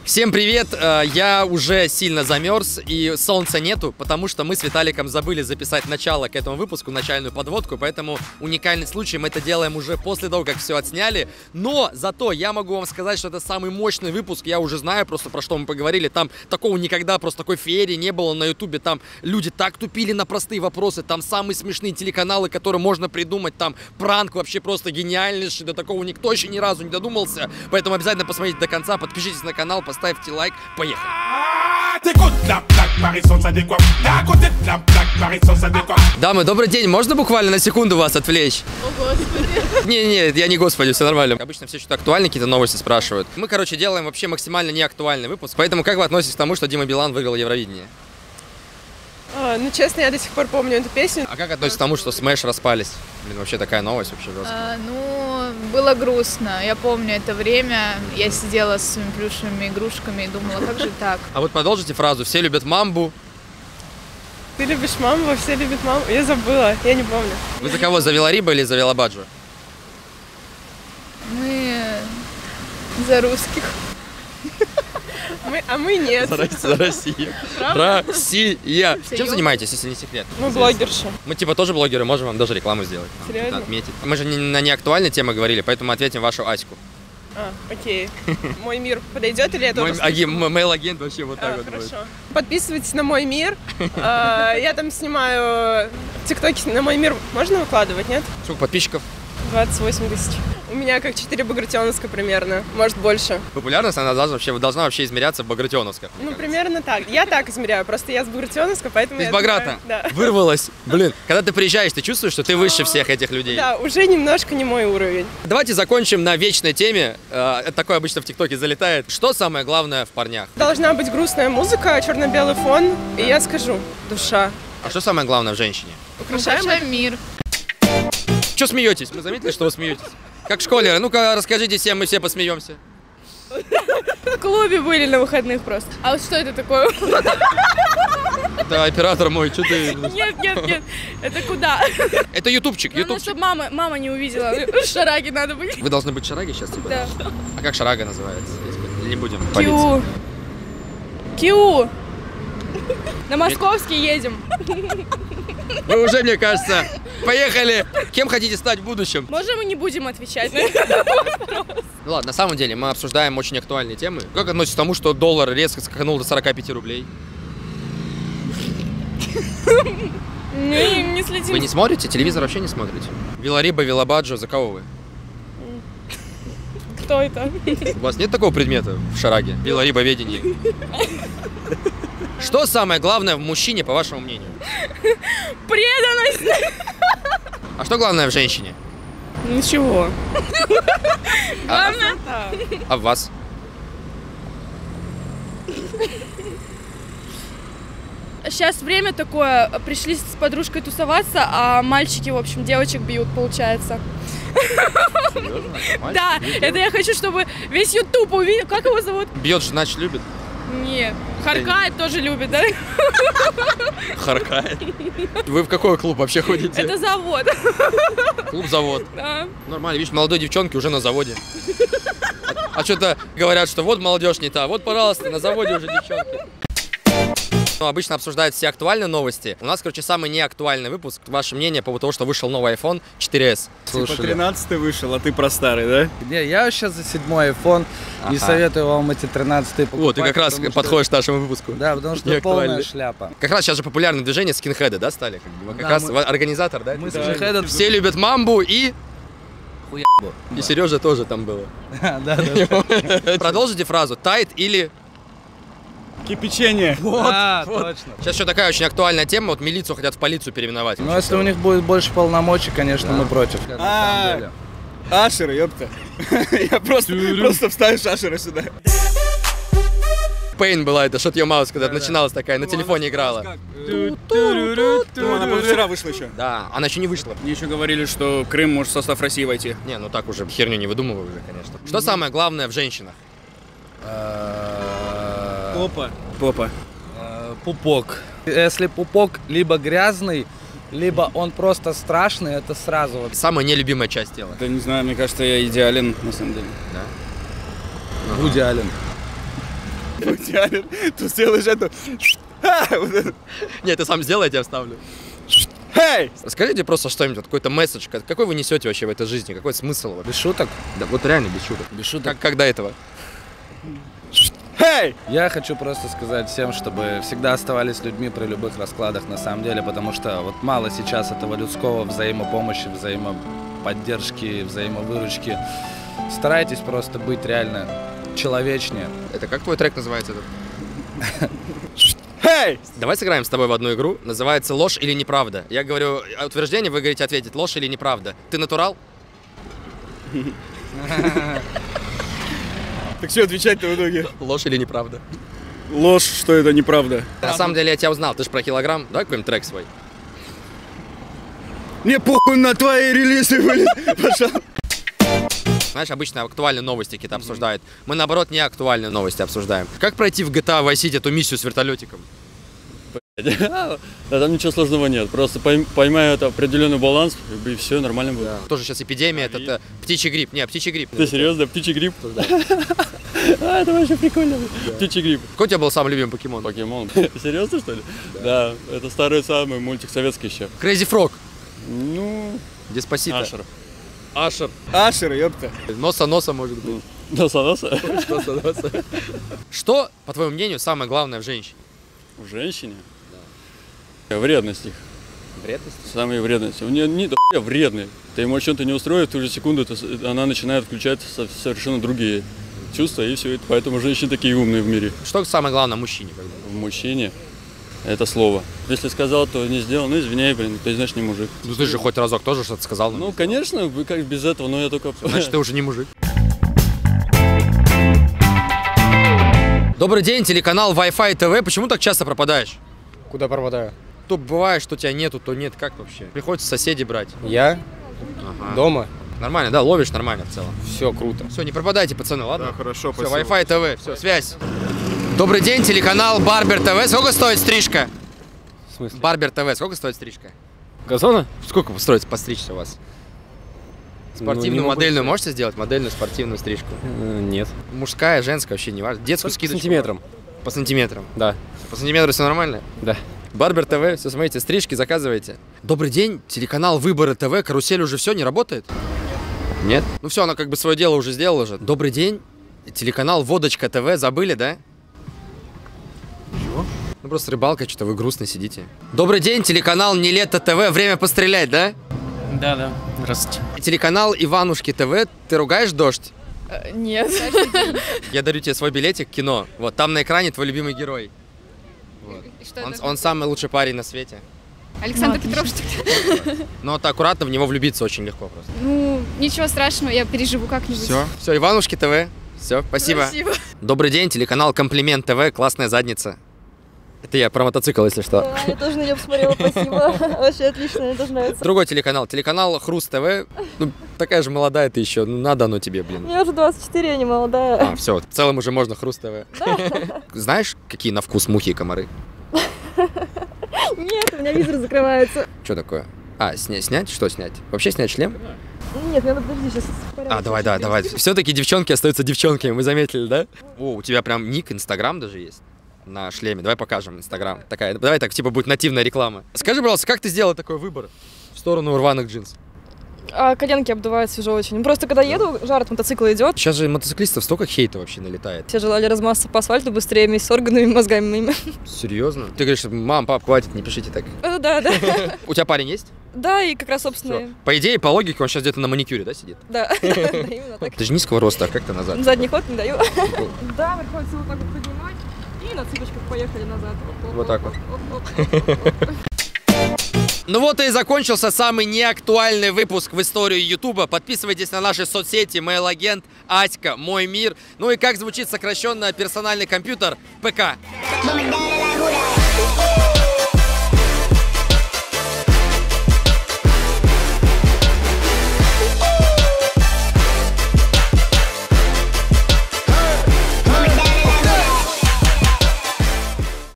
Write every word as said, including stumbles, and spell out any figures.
Всем привет! Я уже сильно замерз и солнца нету, потому что мы с Виталиком забыли записать начало к этому выпуску, начальную подводку, поэтому уникальный случай, мы это делаем уже после того, как все отсняли. Но зато я могу вам сказать, что это самый мощный выпуск, я уже знаю просто, про что мы поговорили, там такого никогда, просто такой феерии не было на ютубе, там люди так тупили на простые вопросы, там самые смешные телеканалы, которые можно придумать, там пранк вообще просто гениальнейший, до такого никто еще ни разу не додумался, поэтому обязательно посмотрите до конца, подпишитесь на канал, поставьте лайк, поехали. Дамы, добрый день, можно буквально на секунду вас отвлечь? О, Господи. Не-не, я не господи, все нормально. Обычно все что-то актуальные какие-то новости спрашивают. Мы, короче, делаем вообще максимально неактуальный выпуск, поэтому как вы относитесь к тому, что Дима Билан выиграл Евровидение? А, ну, честно, я до сих пор помню эту песню. А как относитесь к тому, что Смэш распались? Блин, вообще такая новость вообще жесткая. А, ну, было грустно. Я помню это время. Я сидела с своими плюшевыми игрушками и думала, как же так? А вот продолжите фразу «Все любят мамбу». Ты любишь маму, все любят маму. Я забыла, я не помню. Вы за кого, за Вилариба или за Вилабаджо? Мы за русских. Мы, а мы нет. За, за Россию. Правда? Россия. Чем Серьезно? занимаетесь, если не секрет? Мы блогерши. Мы типа тоже блогеры, можем вам даже рекламу сделать. Серьезно? Отметить. Мы же не, на неактуальные темы говорили, поэтому ответим вашу Аську. А, окей. Мой мир подойдет или это? Мой мейл-агент вообще вот так А, вот хорошо. будет. Подписывайтесь на мой мир. А, я там снимаю тиктоки на мой мир. Можно выкладывать, нет? Сколько подписчиков? двадцать восемь тысяч. У меня как четыре багратионовска примерно, может больше. Популярность, она должна вообще, должна вообще измеряться в багратионовсках. Ну, примерно так. Я так измеряю, просто я с багратионовска, поэтому Из я Баграта измеряю. Да. вырвалась. Блин, когда ты приезжаешь, ты чувствуешь, что ты выше всех этих людей? Да, уже немножко не мой уровень. Давайте закончим на вечной теме. Э, Это такое обычно в ТикТоке залетает. Что самое главное в парнях? Должна быть грустная музыка, черно-белый фон, и я скажу, душа. А что самое главное в женщине? Украшаем Украшаем мир. Что смеетесь? Мы заметили, что вы смеетесь? Как школеры. Ну-ка, расскажите всем, мы все посмеемся. В клубе были на выходных просто. А вот что это такое? Да, оператор мой, что ты... Нет, нет, нет, это куда? Это ютубчик, Главное, ютубчик. чтобы мама, мама не увидела. Шараги надо быть. Вы должны быть Шараги сейчас, типа? Да. А как Шарага называется? Если не будем палиться. Киу. Киу. На Московский едем. Вы уже, мне кажется, поехали. Кем хотите стать в будущем? Можно мы не будем отвечать на это? Ну ладно, на самом деле мы обсуждаем очень актуальные темы. Как относитесь к тому, что доллар резко скаканул до сорока пяти рублей? Не, не следим. Вы не смотрите? Телевизор вообще не смотрите? Вилариба, Вилабаджо, за кого вы? Кто это? У вас нет такого предмета в Шараге? Виларибоведение. Что самое главное в мужчине, по вашему мнению? Преданность. А что главное в женщине? Ничего. А, Главное. а в вас? Сейчас время такое, пришли с подружкой тусоваться, а мальчики, в общем, девочек бьют, получается. Серьезно? Да, это я хочу, чтобы весь ютуб увидел. Как его зовут? Бьет же, значит, любит. Нет. Харкает тоже любит, да? Харкает. Вы в какой клуб вообще ходите? Это завод. Клуб-завод. Да. Нормально, видишь, молодой девчонки уже на заводе. А, а что-то говорят, что вот молодежь не та. Вот, пожалуйста, на заводе уже девчонки. Ну, обычно обсуждают все актуальные новости. У нас, короче, самый неактуальный выпуск. Ваше мнение по поводу того, что вышел новый айфон четыре эс. Типа тринадцатый вышел, а ты про старый, да? Не, я сейчас за седьмой айфон, не Ага. советую вам эти тринадцатые покупать. Вот, ты как раз потому что- подходишь к нашему выпуску. Да, потому что Неактуальный. полная шляпа. Как раз сейчас же популярное движение скинхеды, да, стали? Как, бы? Вы как Да, раз мы- организатор, да? Мы этого с движения? скинхедом- Все любят мамбу и... Хуябу. И Сережа тоже там было. Да, да, да. Продолжите фразу. Тайт или... Кипячение. Да, точно. Сейчас еще такая очень актуальная тема. Вот милицию хотят в полицию переименовать. Но если у них будет больше полномочий, конечно, Да. мы против. На А. самом деле. Ашер, ёпта. Я просто, просто вставишь Ашера сюда. Пейн была это, Shut Your Mouth, когда начиналась такая, на телефоне играла. Ну, она вчера вышла еще. Да, она еще не вышла. Мне еще говорили, что Крым может в состав России войти. Не, ну так уже херню не выдумывай уже, конечно. Что самое главное в женщинах? Э, Попа. Попа. э, Пупок. Если пупок либо грязный, либо он просто страшный, это сразу вот. Самая нелюбимая часть тела. Да не знаю, мне кажется, я идеален на самом деле. Да? Вуди Аллен. его тянет, то сделаешь это. Нет, ты сам сделай, я тебя вставлю. Эй! Расскажите просто что-нибудь, какой-то месседж, какой вы несете вообще в этой жизни, какой смысл? Без шуток? Да, вот реально без шуток. Без шуток. Как, как до этого? Эй! Я хочу просто сказать всем, чтобы всегда оставались людьми при любых раскладах на самом деле, потому что вот мало сейчас этого людского взаимопомощи, взаимоподдержки, взаимовыручки. Старайтесь просто быть реально человечнее. Это как твой трек называется? Этот? Эй! Давай сыграем с тобой в одну игру. Называется «Ложь или неправда». Я говорю утверждение, вы говорите ответить «Ложь или неправда». Ты натурал? Так что отвечать-то в итоге? Ложь или неправда? Ложь, что это неправда. На самом деле я тебя узнал, ты же про килограмм. Давай какой-нибудь трек свой. Мне похуй на твои релизы, блин. Пожалуйста. Знаешь, обычно актуальные новости какие-то обсуждают. Мы, наоборот, не актуальные новости обсуждаем. Как пройти в джи ти эй Vice City эту миссию с вертолетиком? Да там ничего сложного нет. Просто поймай это определенный баланс, и все нормально будет. Тоже сейчас эпидемия, это, это птичий грипп. Не, птичий грипп. Ты серьезно? Птичий грипп? А, это вообще прикольно. Птичий грипп. Какой у тебя был самый любимый покемон? Покемон. Серьезно, что ли? Да, это старый самый мультик советский еще. Crazy Frog. Ну, Деспасито. Ашер. Ашер. Ашер, ёпта. Носа-носа, может быть. Носа-носа? Носа-носа. Что, по твоему мнению, самое главное в женщине? В женщине? Да. Вредность их. Вредность? Самые вредности. У нее не до хуя вредные. Ты ему что-то не устроит, в ту же секунду это, она начинает включать совершенно другие чувства, и все. Поэтому женщины такие умные в мире. Что самое главное в мужчине? Когда? В мужчине это слово. Если сказал, то не сделал, ну извиняй, блин, ты значит не мужик. Ну ты же хоть разок тоже что-то сказал. Ну, конечно, как без этого, но я только... Значит, ты уже не мужик. Добрый день, телеканал Wi-Fi ТВ. Почему так часто пропадаешь? Куда пропадаю? То бывает, что тебя нету, то нет. Как вообще? Приходится соседей брать. Я? Ага. Дома? Нормально, да, ловишь нормально в целом. Все круто. Все, не пропадайте, пацаны, ладно? Да, хорошо, Все, спасибо. Wi-Fi ТВ, все, связь. Добрый день, телеканал Барбер ТВ. Сколько стоит стрижка? В смысле? Барбер ТВ, сколько стоит стрижка? Газона? Сколько стоит постричься у вас? Спортивную, Ну, не могу модельную сказать. можете сделать? Модельную спортивную стрижку? Э, Нет. Мужская, женская, вообще не важно. Детскую По скидочку. сантиметрам. По сантиметрам. Да. По сантиметру все нормально? Да. Барбер ТВ, все, смотрите, стрижки заказывайте. Добрый день, телеканал Выборы ТВ, карусель уже все, не работает? Нет? Ну все, она как бы свое дело уже сделала же. Добрый день, телеканал Водочка ТВ, забыли, да? Чего? Ну просто рыбалка, что-то вы грустно сидите. Добрый день, телеканал Нелето ТВ, время пострелять, да? Да, да. Здравствуйте. Телеканал Иванушки ТВ, ты ругаешь дождь? Э, Нет. Я дарю тебе свой билетик в кино. Вот, там на экране твой любимый герой. Вот. Он, он самый лучший парень на свете. Александр Ну, Петров, что ли? Но вот аккуратно в него влюбиться очень легко просто. Ну, ничего страшного, я переживу как-нибудь. Все, все, Иванушки ТВ. Все, спасибо. Спасибо. Добрый день, телеканал Комплимент ТВ, классная задница. Это я про мотоцикл, если что. Да, я тоже на нее посмотрела, спасибо. Вообще отлично, мне тоже нравится. Другой телеканал, телеканал Хруст ТВ. Ну, такая же молодая ты еще, ну надо оно тебе, блин. Мне уже двадцать четыре, я не молодая. А, все, в целом уже можно Хруст ТВ. Знаешь, какие на вкус мухи и комары? Нет, у меня визор закрывается. Что такое? А, сня снять? Что снять? Вообще снять шлем? Нет, мне надо, подожди, сейчас А, давай, давай, давай. Все-таки девчонки остаются девчонками, вы заметили, да? О, у тебя прям ник, Инстаграм даже есть на шлеме. Давай покажем Инстаграм. Такая, давай так, типа будет нативная реклама. Скажи, пожалуйста, как ты сделала такой выбор в сторону рваных джинс? А коленки обдувают свежо очень. Ну, просто когда еду, жар от мотоцикла идет. Сейчас же мотоциклистов столько хейта вообще налетает. Все желали размазаться по асфальту быстрее вместе с органами и мозгами моими. Серьезно? Ты говоришь, мам, пап, хватит, не пишите так. Э, Да, да. У тебя парень есть? Да, и как раз, собственно, Всё. По идее, по логике, он сейчас где-то на маникюре, да, сидит? да. Именно так. Ты же низкого роста, а как ты назад? Задний ход не даю. Да, приходится вот так вот поднимать. И на цыпочках поехали назад. Вот так вот. Ну вот и закончился самый неактуальный выпуск в истории Ютуба. Подписывайтесь на наши соцсети, Mail-агент, Аська, Мой мир. Ну и как звучит сокращенно персональный компьютер ПК.